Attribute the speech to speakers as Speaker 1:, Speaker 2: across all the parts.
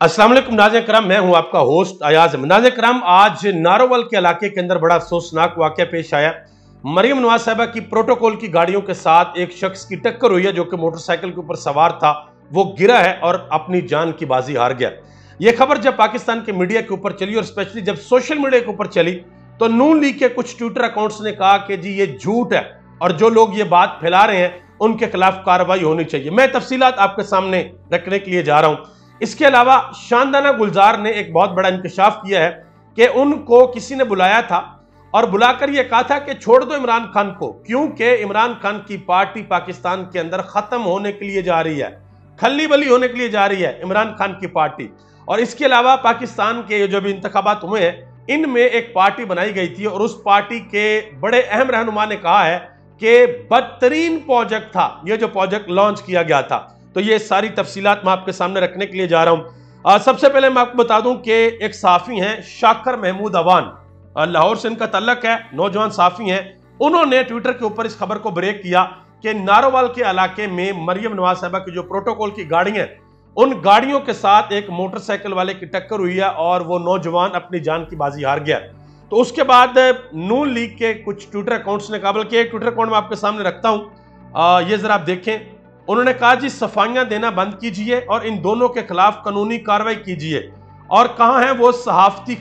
Speaker 1: अस्सलाम वालेकुम नाज़रीन करम, मैं हूं आपका होस्ट अयाज। नाज़रीन करम, आज नारोवल के इलाके के अंदर बड़ा अफसोसनाक वाक़या पेश आया। मरियम नवाज साहिबा की प्रोटोकॉल की गाड़ियों के साथ एक शख्स की टक्कर हुई है जो कि मोटरसाइकिल के ऊपर सवार था। वो गिरा है और अपनी जान की बाजी हार गया। ये खबर जब पाकिस्तान के मीडिया के ऊपर चली और स्पेशली जब सोशल मीडिया के ऊपर चली तो नून लीग के कुछ ट्विटर अकाउंट्स ने कहा कि जी ये झूठ है और जो लोग ये बात फैला रहे हैं उनके खिलाफ कार्रवाई होनी चाहिए। मैं तफसीलात आपके सामने रखने के लिए जा रहा हूं। इसके अलावा शानदाना गुलजार ने एक बहुत बड़ा इंकशाफ किया है कि उनको किसी ने बुलाया था और बुलाकर यह कहा था कि छोड़ दो इमरान खान को, क्योंकि इमरान खान की पार्टी पाकिस्तान के अंदर खत्म होने के लिए जा रही है, खल्ली बली होने के लिए जा रही है इमरान खान की पार्टी। और इसके अलावा पाकिस्तान के जो भी इंतखाबात हुए हैं इनमें एक पार्टी बनाई गई थी और उस पार्टी के बड़े अहम रहनुमा ने कहा है कि बदतरीन प्रोजेक्ट था ये जो प्रोजेक्ट लॉन्च किया गया था। तो ये सारी तफसीलात मैं आपके सामने रखने के लिए जा रहा हूं। सबसे पहले मैं आपको बता दूं कि एक सहाफ़ी हैं शाकर महमूद अवान, लाहौर से इनका तल्लक है, नौजवान सहाफ़ी हैं। उन्होंने ट्विटर के ऊपर इस खबर को ब्रेक किया कि नारोवाल के इलाके में मरियम नवाज साहिबा की जो प्रोटोकॉल की गाड़ियां उन गाड़ियों के साथ एक मोटरसाइकिल वाले की टक्कर हुई है और वो नौजवान अपनी जान की बाजी हार गया। तो उसके बाद नून लीग के कुछ ट्विटर अकाउंट्स ने कहा, बल्कि एक ट्विटर अकाउंट मैं आपके सामने रखता हूं, ये जरा आप देखें। उन्होंने कहा जी सफाइयां देना बंद कीजिए और इन दोनों के खिलाफ कानूनी कार्रवाई कीजिए। और कहां है वो सहाफती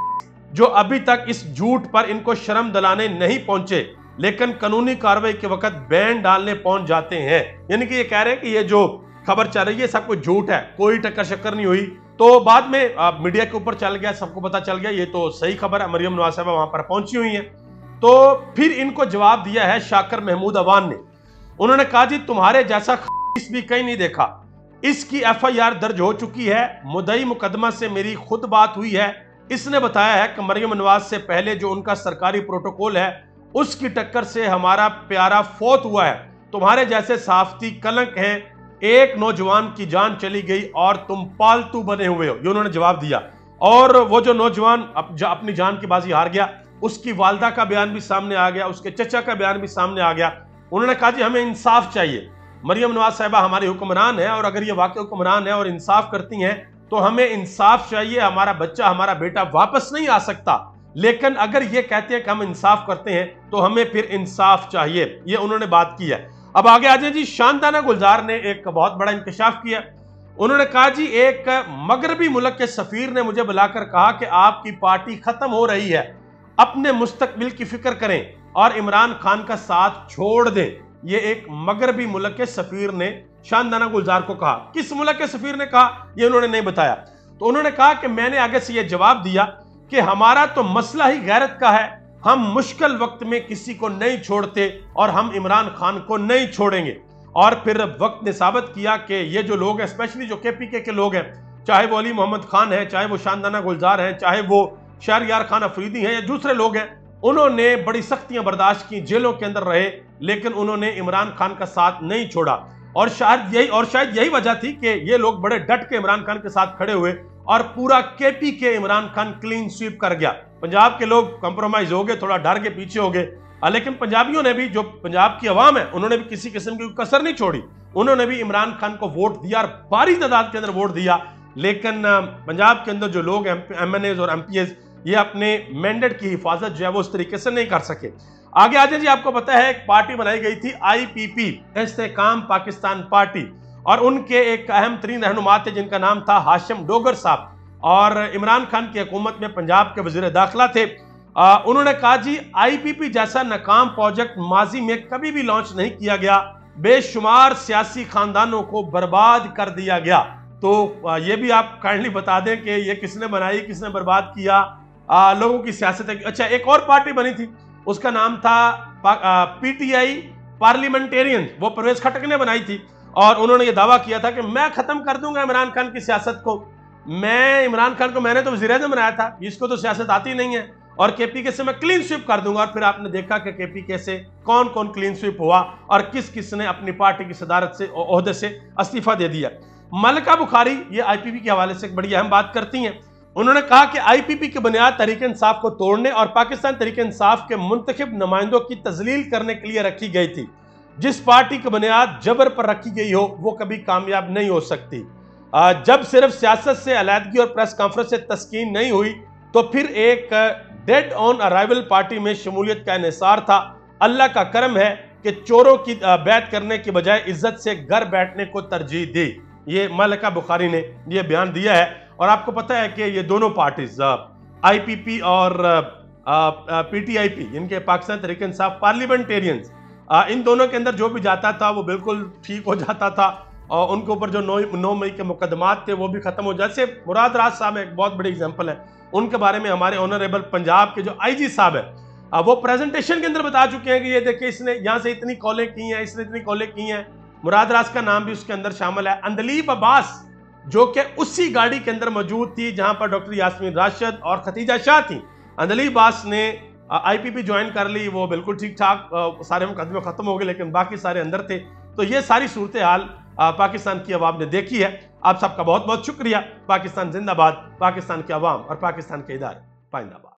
Speaker 1: जो अभी तक इस झूठ पर इनको शर्म दिलाने नहीं पहुंचे लेकिन कानूनी कार्रवाई के वक्त बैन डालने पहुंच जाते हैं। यानी कि ये कह रहे हैं कि ये जो खबर चल रही है सब कुछ झूठ है, कोई टक्कर शक्कर नहीं हुई। तो बाद में मीडिया के ऊपर चल गया, सबको पता चल गया ये तो सही खबर है, मरियम नवाज साहिबा वहां पर पहुंची हुई है। तो फिर इनको जवाब दिया है शाकर महमूद अवान ने। उन्होंने कहा जी तुम्हारे जैसा भी कहीं नहीं देखा, इसकी एफआईआर दर्ज हो चुकी है, मुद्दई मुकदमा से मेरी खुद बात हुई है। इसने बताया है कि मरियम नवाज से पहले जो उनका सरकारी प्रोटोकॉल है उसकी टक्कर से हमारा प्यारा फौत हुआ है। तुम्हारे जैसे साफ्ती कलंक हैं, एक नौजवान की जान चली गई और तुम पालतू बने हुए हो, ये उन्होंने जवाब दिया। और वो जो नौजवान अपनी जान की बाजी हार गया उसकी वालदा का बयान भी सामने आ गया, उसके चचा का बयान भी सामने आ गया। उन्होंने कहा जी हमें इंसाफ चाहिए, मरियम नवाज साहिबा हमारी हुक्मरान है और अगर ये वाकई हुक्मरान है और इंसाफ करती हैं तो हमें इंसाफ चाहिए। हमारा बच्चा हमारा बेटा वापस नहीं आ सकता, लेकिन अगर ये कहते हैं कि हम इंसाफ करते हैं तो हमें फिर इंसाफ चाहिए, ये उन्होंने बात की है। अब आगे आ जाए जी, शानदाना गुलजार ने एक बहुत बड़ा इंकशाफ किया। उन्होंने कहा जी एक मगरबी मुल्क के सफीर ने मुझे बुलाकर कहा कि आपकी पार्टी खत्म हो रही है, अपने मुस्तकबिल की फिक्र करें और इमरान खान का साथ छोड़ दें। ये एक मगरबी मुल्क के सफीर ने शानदाना गुलजार को कहा। किस मुल्क के सफीर ने कहा ये उन्होंने नहीं बताया। तो उन्होंने कहा कि मैंने आगे से ये जवाब दिया कि हमारा तो मसला ही गैरत का है, हम मुश्किल वक्त में किसी को नहीं छोड़ते और हम इमरान खान को नहीं छोड़ेंगे। और फिर वक्त ने साबित किया कि ये जो लोग हैं, स्पेशली जो केपीके के लोग हैं, चाहे वो अली मोहम्मद खान है, चाहे वो शानदाना गुलजार है, चाहे वो शहरयार खान अफरीदी हैं या दूसरे लोग हैं, उन्होंने बड़ी सख्तियां बर्दाश्त की, जेलों के अंदर रहे, लेकिन उन्होंने इमरान खान का साथ नहीं छोड़ा। और शायद यही वजह थी कि ये लोग बड़े डट के इमरान खान के साथ खड़े हुए और पूरा KPK Imran Khan clean sweep कर गया। पंजाब के लोग कंप्रोमाइज हो गए, थोड़ा डर के पीछे हो गए, लेकिन पंजाबियों ने भी, जो पंजाब की अवाम है, उन्होंने भी किसी किस्म की कसर नहीं छोड़ी। उन्होंने भी इमरान खान को वोट दिया और भारी तादाद के अंदर वोट दिया। लेकिन पंजाब के अंदर जो लोग एमएनएज और एमपीएस ये अपने मैंडेट की हिफाजत जो है वो उस तरीके से नहीं कर सके। आगे आ जाए जी, आपको पता है एक पार्टी बनाई गई थी आईपीपी, इस्तेकाम पाकिस्तान पार्टी, और उनके एक अहम तरीन रहनुमा थे जिनका नाम था हाशिम डोगर साहब, और इमरान खान की हुकूमत में पंजाब के वजीर दाखिला थे। उन्होंने कहा जी आईपीपी जैसा नाकाम प्रोजेक्ट माजी में कभी भी लॉन्च नहीं किया गया, बेशुमार सियासी खानदानों को बर्बाद कर दिया गया। तो ये भी आप काइंडली बता दें कि ये किसने बनाई, किसने बर्बाद किया, लोगों की सियासत है। अच्छा, एक और पार्टी बनी थी, उसका नाम था पीटीआई पार्लियामेंटेरियन, वो परवेज खटक ने बनाई थी और उन्होंने ये दावा किया था कि मैं खत्म कर दूंगा इमरान खान की सियासत को। मैं इमरान खान को, मैंने तो वज़ीर-ए-आज़म बनाया था, इसको तो सियासत आती नहीं है, और केपीके से मैं क्लीन स्वीप कर दूंगा। और फिर आपने देखा कि केपीके से कौन कौन क्लीन स्वीप हुआ और किस किस ने अपनी पार्टी की सदारत से, ओहदे से इस्तीफा दे दिया। मलका बुखारी ये आईपीपी के हवाले से एक बड़ी अहम बात करती हैं। उन्होंने कहा कि आईपीपी की बुनियाद तहरीक इंसाफ को तोड़ने और पाकिस्तान तहरीक इंसाफ के मुंतखब नुमाइंदों की तजलील करने के लिए रखी गई थी। जिस पार्टी की बुनियाद जबर पर रखी गई हो वो कभी कामयाब नहीं हो सकती। جب صرف سیاست سے علیحدگی اور پریس کانفرنس سے تسکین نہیں ہوئی تو پھر ایک ڈیڈ آن ارائیول پارٹی میں شمولیت کا انحصار تھا۔ اللہ کا کرم ہے کہ چوروں کی بیعت کرنے کی بجائے عزت سے گھر بیٹھنے کو ترجیح دی۔ یہ ملکہ بخاری نے یہ بیان دیا ہے، اور آپ کو پتہ ہے کہ یہ دونوں پارٹیز آئی پی پی اور پی ٹی آئی پی، ان کے پاکستان تحریک انصاف پارلیمنٹیرینز، ان دونوں کے اندر جو بھی جاتا تھا وہ بالکل ٹھیک ہو جاتا تھا، اور ان کے اوپر جو 9 مئی کے مقدمات تھے وہ بھی ختم ہو جاتے۔ جیسے مراد راز صاحب ایک بہت بڑی اگزامپل ہے، ان کے بارے میں ہمارے آنریبل پنجاب کے جو آئی جی صاحب ہیں وہ پریزنٹیشن کے اندر بتا چکے ہیں کہ یہ دیکھیں اس نے یہاں سے اتنی کالیں کی ہیں، اس نے اتنی کالیں کی ہیں۔ مراد راز کا نام بھی اس کے اندر شامل ہے۔ اندلیب عباس جو کہ اسی گاڑی کے اندر موجود تھی جہاں پر ڈاکٹر یاسمین راشد اور ختیجہ شاہ تھیں، اندلیب عباس نے آئی پی پی جوائن کر لی، وہ بالکل ٹھیک ٹھاک، سارے مقدمے ختم ہو گئے، لیکن باقی سارے اندر تھے۔ تو یہ ساری صورتحال پاکستان کی عوام نے دیکھی ہے۔ آپ سب کا بہت بہت شکریہ۔ پاکستان زندہ باد، پاکستان کے عوام اور پاکستان کے ادارے پائندہ باد۔